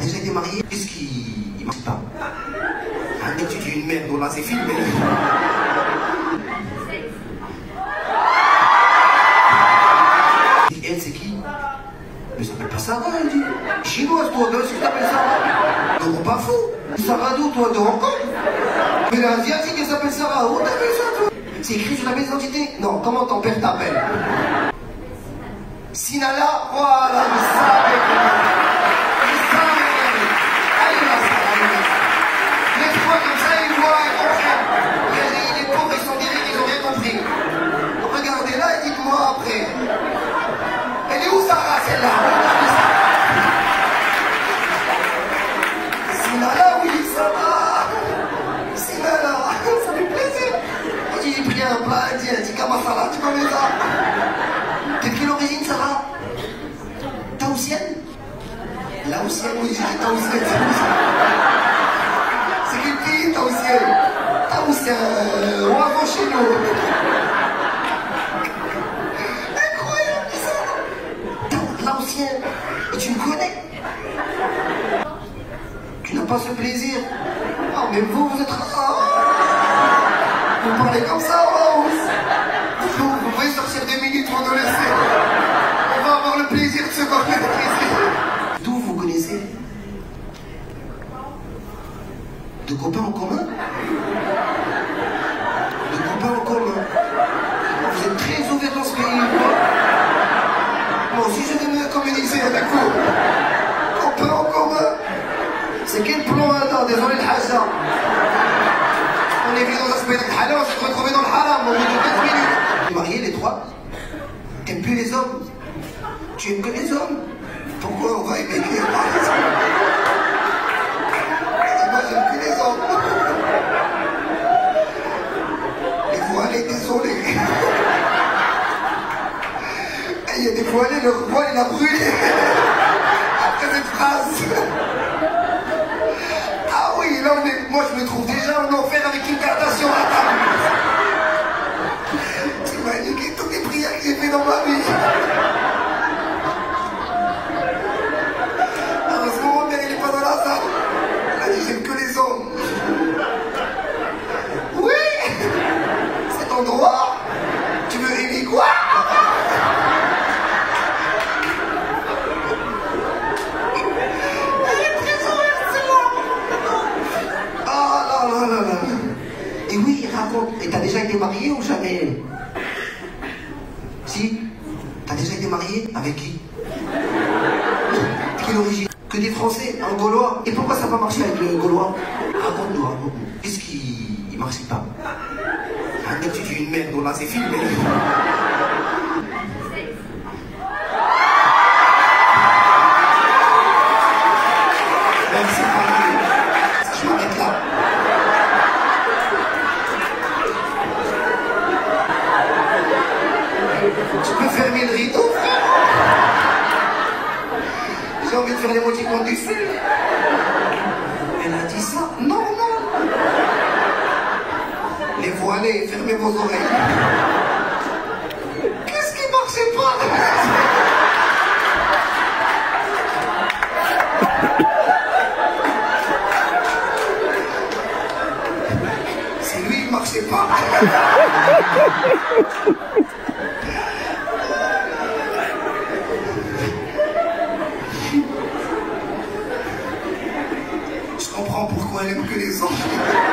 déjà été marié? Qu'est-ce qui marche pas? Un mec, tu dis une merde, là c'est filmé. Et elle, c'est qui? Mais ça s'appelle pas Sarah, elle dit. Chinoise, toi, qu'est-ce que t'appelles Sarah? Donc pas fou. Sarah d'où, toi, de Hong Kong? Mais l'asiatique, elle s'appelle Sarah. Où t'as fait ça, toi? C'est écrit sur la pièce d'identité? Non, comment ton père t'appelle? Sinala, voilà, je savais. Allez là, ça, allez là. Les trois comme ça, ils voient, ils comprennent. Les pauvres, ils sont direct, ils ont rien compris. Regardez là et dites-moi après. Elle est où Sarah, celle-là? Sinala, oui, Sarah. Sinala, ça fait plaisir. J'ai pris un plat indien, elle dit Kamasala, tu connais ça? T'es de quelle origine, Sarah? Taoussienne? Laotienne, oui, j'ai dit Taoussienne, c'est quel pays, Taoussienne? Taoussien, oiseau chez nous. Incroyable, ça. Laotienne, et tu me connais? Tu n'as pas ce plaisir? Oh, mais vous êtes... Oh. Vous parlez comme ça, Rose? Vous pouvez sortir 2 minutes pour nous laisser. On va avoir le plaisir de se connaître ici. D'où vous connaissez? De copains en commun? De copains en commun. Vous êtes très ouvert dans ce pays. Moi aussi je vais me communiquer avec vous. Copains en commun. C'est quel plan là? Désolé le Haja. On est venu dans un spectacle halal, on s'est retrouvé dans le haram au bout de 4 minutes. T'es marié les trois? T'aimes plus les hommes? Tu aimes que les hommes? Pourquoi on va aimer que les hommes? Moi j'aime que les hommes. Les voilés, désolé. Il y a des voilés, le voile il a brûlé. Après cette phrase. Ah oui, là moi je me trouve déjà en enfer avec une Kardashian à table. Tu m'as niqué toutes les prières que j'ai fait dans ma vie. Heureusement, mon père il est pas dans la salle. Il a dit j'aime que les hommes. Oui. Cet endroit, tu veux aimer quoi? Et oui, raconte. Et t'as déjà été marié ou jamais? Si? T'as déjà été marié? Avec qui? Quelle origine? Que des Français, un Gaulois. Et pourquoi ça n'a pas marché avec le Gaulois? Raconte-nous, raconte-nous. Qu'est-ce qui ne marchait pas? Un mec, tu dis une merde, là c'est filmé. Merci, je m'arrête là. Tu peux fermer le rideau, frère? J'ai envie de faire l'émoticône du feu. Elle a dit ça? Non, non. Les voilés, fermez vos oreilles. Qu'est-ce qui marchait pas? C'est lui, il marchait pas. Je comprends pourquoi elle aime que les enfants.